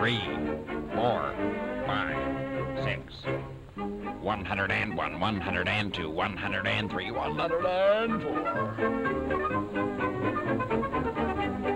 3, 4, 5, 6. 101, 102, 103, 104.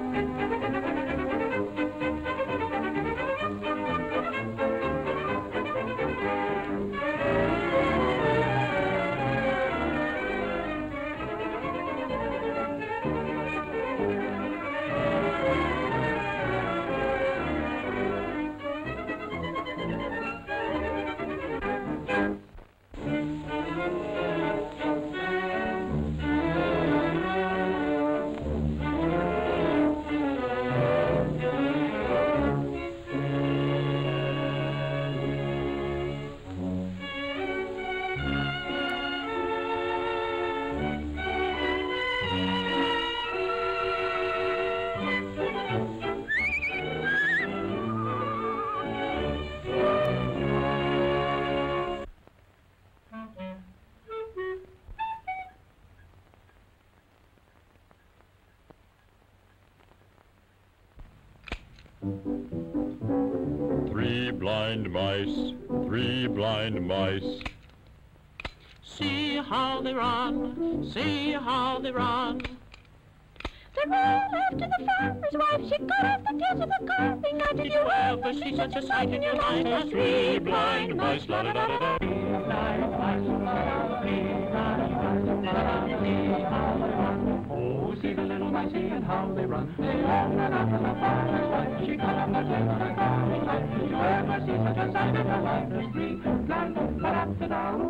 Three blind mice, 3 blind mice. See how they run, see how they run. They ran after the farmer's wife. She got off the tails of the calving. Now did you ever see such a sight in your life as 3 blind mice? La da da da da. Oh, see the little mice and how they run. They ran after the farmer's wife. She got off the tails of the calving knife. Did you ever see such a sight in your life as 3 blind mice? La da da da.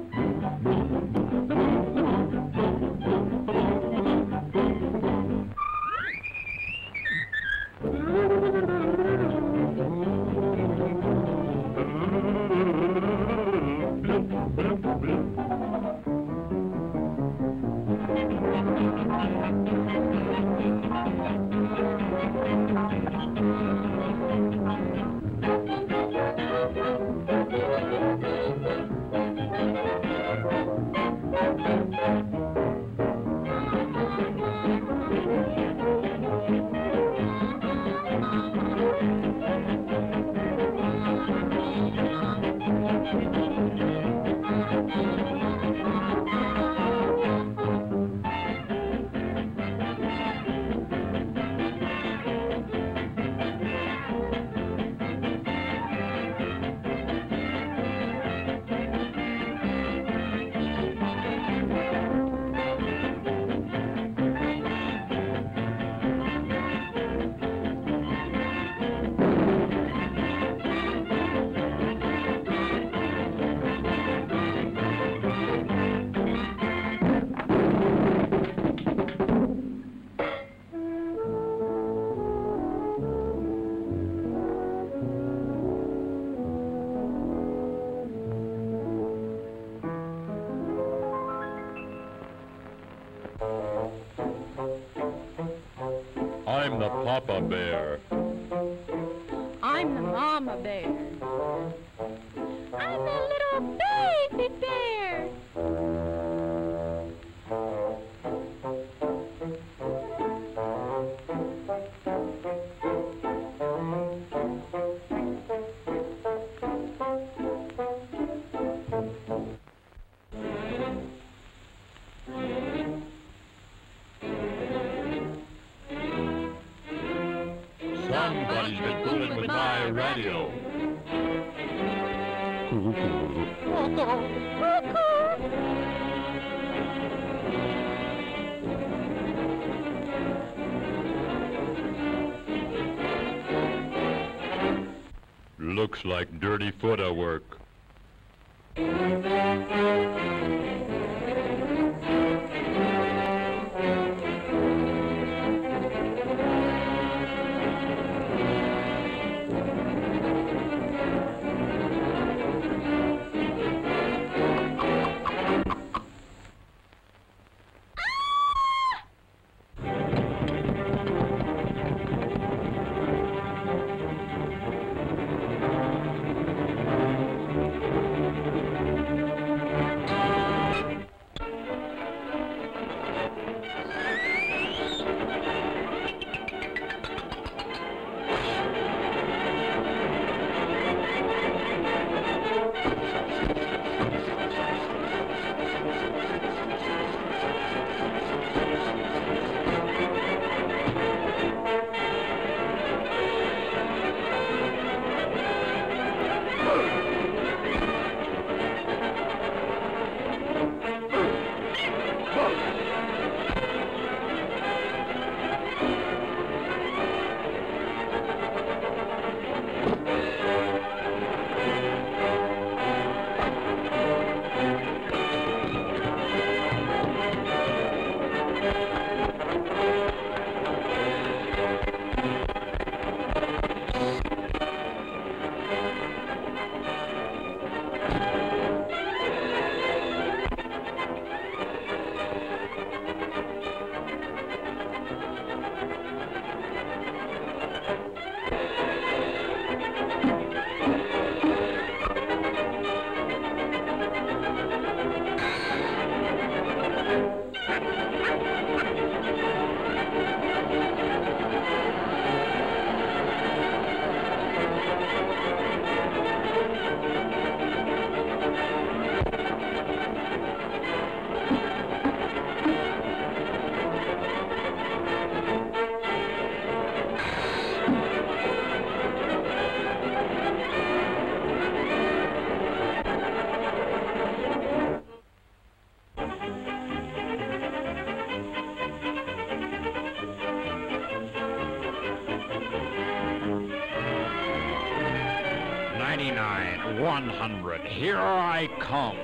I'm the Papa Bear. I'm the Mama Bear. I'm the little baby bear. Somebody's been fooling with my radio. Looks like dirty footwork. 99, 100. Here I come.